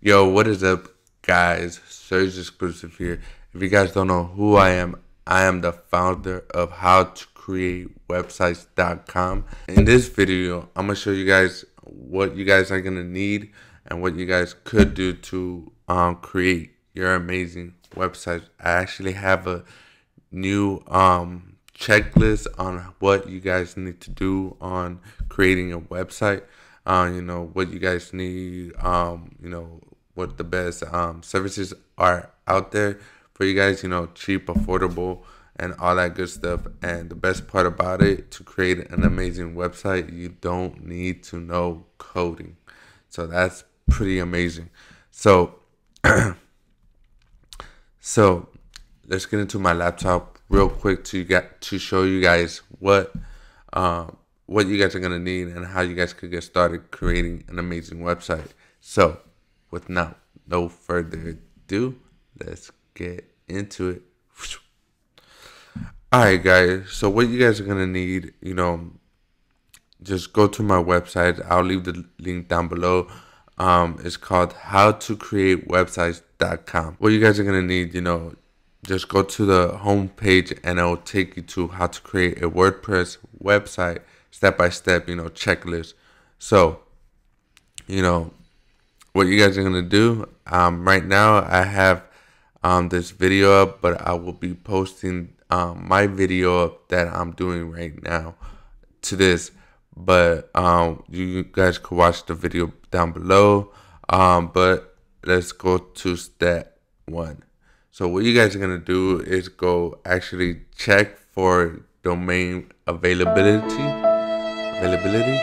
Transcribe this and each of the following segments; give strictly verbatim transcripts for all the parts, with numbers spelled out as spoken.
Yo, what is up, guys? Surge Exclusive here. If you guys don't know who I am, I am the founder of how to create websites dot com. In this video, I'm going to show you guys what you guys are going to need and what you guys could do to um, create your amazing website. I actually have a new um, checklist on what you guys need to do on creating a website. Uh, you know, what you guys need, um, you know, what the best um, services are out there for you guys, you know, cheap, affordable, and all that good stuff. And the best part about it, to create an amazing website, you don't need to know coding. So that's pretty amazing. So, so let's get into my laptop real quick to get to show you guys what um, what you guys are gonna need and how you guys could get started creating an amazing website. So, without no further ado, let's get into it. Alright, guys, so what you guys are gonna need, you know, just go to my website. I'll leave the link down below. Um, it's called how to create websites dot com. What you guys are gonna need, you know, just go to the home page and it'll take you to how to create a WordPress website step by step, you know, checklist. So, you know, what you guys are gonna do, um, right now I have um, this video up, but I will be posting um, my video up that I'm doing right now to this. But um, you guys could watch the video down below. Um, but let's go to step one. So what you guys are gonna do is go actually check for domain availability. Availability.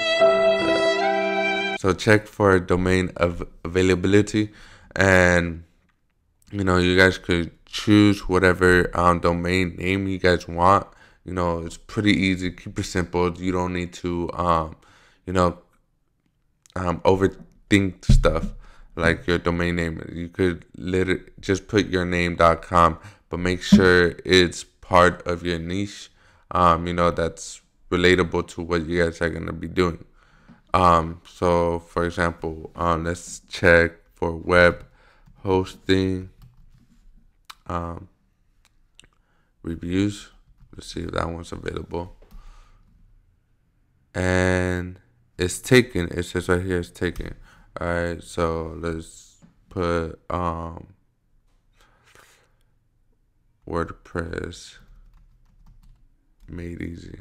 So check for domain of availability, and you know, you guys could choose whatever um, domain name you guys want. You know, it's pretty easy. Keep it simple. You don't need to, um, you know, um, overthink stuff like your domain name. You could literally just put your name dot com, but make sure it's part of your niche. Um, you know, that's relatable to what you guys are gonna be doing. Um, so for example, um, let's check for web hosting um, reviews. Let's see if that one's available. And it's taken. It says right here it's taken. All right, so let's put um, WordPress made easy.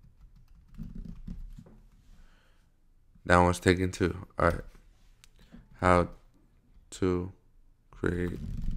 That one's taken too. All right. How to create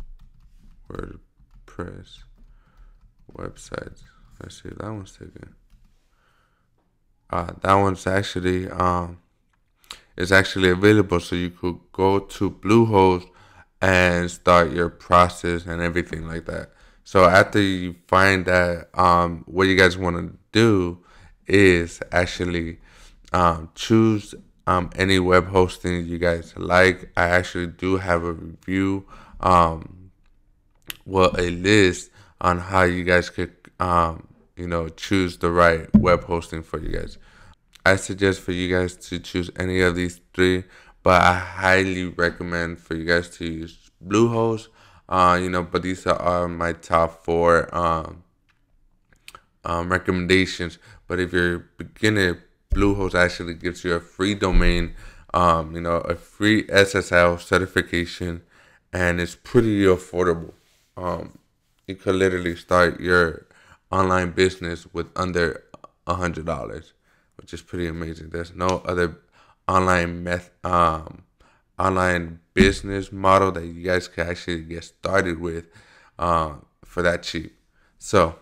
WordPress websites. Let's see if that one's taken. Uh, that one's actually um, is actually available. So you could go to Bluehost and start your process and everything like that. So after you find that, um, what you guys want to do is actually Um, choose um, any web hosting you guys like. I actually do have a review, um, well, a list on how you guys could, um, you know, choose the right web hosting for you guys. I suggest for you guys to choose any of these three, but I highly recommend for you guys to use Bluehost. Uh, you know, but these are my top four um, um, recommendations. But if you're a beginner, Bluehost actually gives you a free domain, um, you know, a free S S L certification, and it's pretty affordable. Um, you could literally start your online business with under a hundred dollars, which is pretty amazing. There's no other online meth, um, online business model that you guys can actually get started with uh, for that cheap. So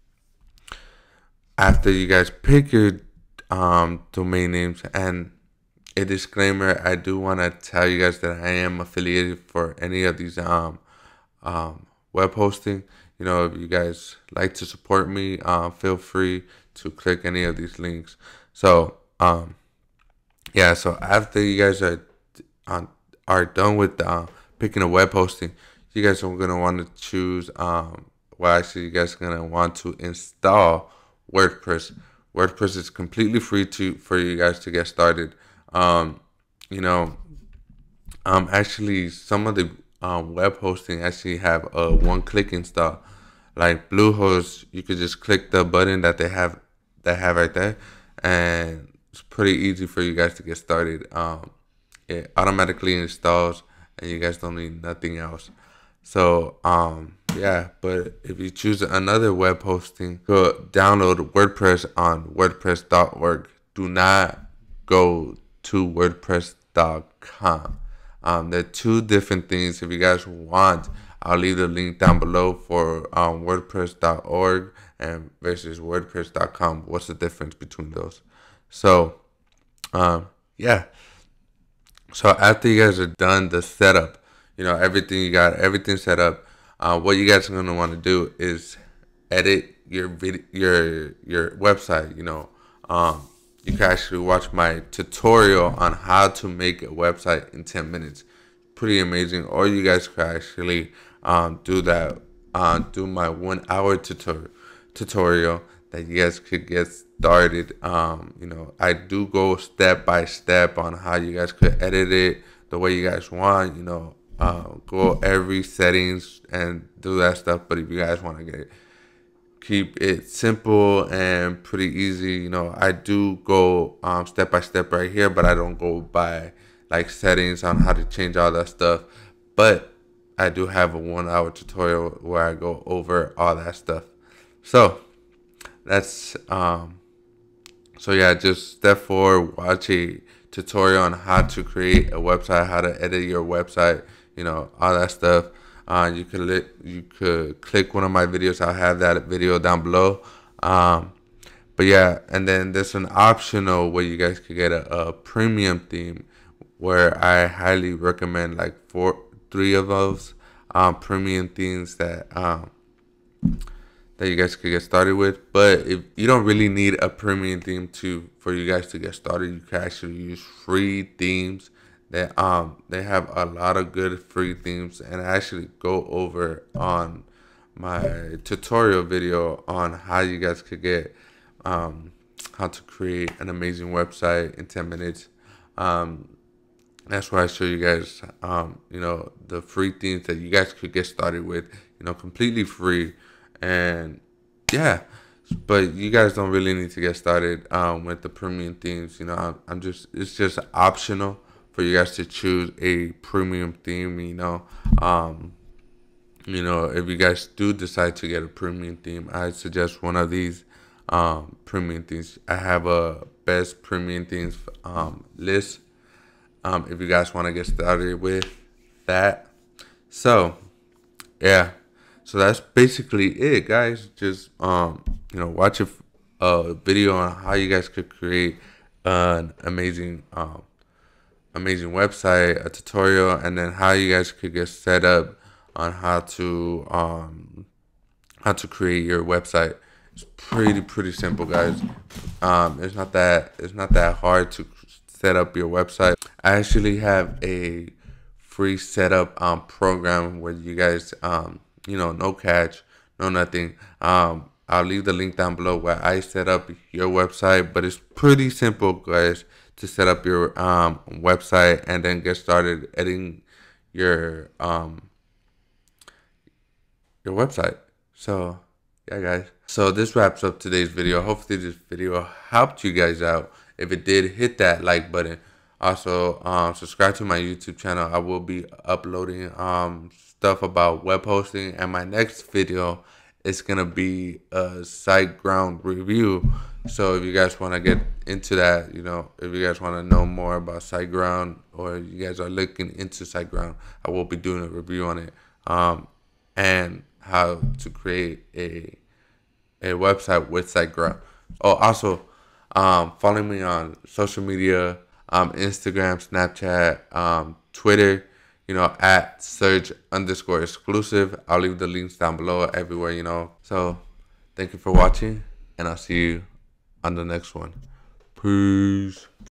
after you guys pick your Um, domain names, and a disclaimer, I do want to tell you guys that I am affiliated for any of these um, um, web hosting. You know, if you guys like to support me, uh, feel free to click any of these links. So um, yeah, so after you guys are uh, are done with uh, picking a web hosting, you guys are gonna want to choose um, well, actually you guys are gonna want to install WordPress. WordPress is completely free to for you guys to get started. Um, you know, Um, actually, some of the um, web hosting actually have a one-click install. Like Bluehost, you could just click the button that they have that have right there, and it's pretty easy for you guys to get started. Um, it automatically installs, and you guys don't need nothing else. So um, yeah, but if you choose another web hosting, go download WordPress on WordPress dot org. Do not go to WordPress dot com. Um, they're two different things. If you guys want, I'll leave the link down below for um, WordPress dot org and versus WordPress dot com. What's the difference between those? So, um, yeah. So after you guys are done the setup, you know everything you got, everything set up. Uh, what you guys are gonna want to do is edit your video, your your website. You know, um, you can actually watch my tutorial on how to make a website in ten minutes. Pretty amazing. Or you guys could actually um, do that. Uh, do my one hour tutorial tutorial that you guys could get started. Um, you know, I do go step by step on how you guys could edit it the way you guys want. You know, uh, go every settings and do that stuff. But if you guys want to get keep it simple and pretty easy, you know, I do go um, step by step right here, but I don't go by like settings on how to change all that stuff. But I do have a one hour tutorial where I go over all that stuff. So that's um so yeah, just step four, watch a tutorial on how to create a website, how to edit your website, you know, all that stuff. Uh, you could li- you could click one of my videos. I'll have that video down below. Um, but yeah, and then there's an optional where you guys could get a, a premium theme, where I highly recommend like four, three of those um, premium themes that um, that you guys could get started with. But if you don't really need a premium theme to for you guys to get started, you can actually use free themes. That um they have a lot of good free themes, and I actually go over on my tutorial video on how you guys could get um how to create an amazing website in ten minutes. Um, that's why I show you guys um you know the free themes that you guys could get started with, you know, completely free. And yeah, but you guys don't really need to get started um, with the premium themes. You know, I'm, I'm just it's just optional for you guys to choose a premium theme. You know, um, you know, if you guys do decide to get a premium theme, I suggest one of these um, premium themes. I have a best premium themes um, list. Um, if you guys want to get started with that, so yeah. So that's basically it, guys. Just um, you know, watch a, a video on how you guys could create an amazing um, amazing website, a tutorial, and then how you guys could get set up on how to um, how to create your website. It's pretty pretty simple, guys. Um, it's not that it's not that hard to set up your website. I actually have a free setup um, program where you guys um, you know, no catch, no nothing. Um, I'll leave the link down below where I set up your website, but it's pretty simple, guys, to set up your um, website and then get started editing your um, your website. So yeah, guys. So this wraps up today's video. Hopefully this video helped you guys out. If it did, hit that like button. Also, um, subscribe to my YouTube channel. I will be uploading um, stuff about web hosting, and my next video is gonna be a SiteGround review. So if you guys want to get into that, you know, if you guys want to know more about SiteGround, or you guys are looking into SiteGround, I will be doing a review on it, um, and how to create a a website with SiteGround. Oh, also, um, follow me on social media. Um, Instagram, Snapchat, um, Twitter, you know, at surge underscore exclusive. I'll leave the links down below everywhere, you know. So thank you for watching, and I'll see you on the next one. Peace.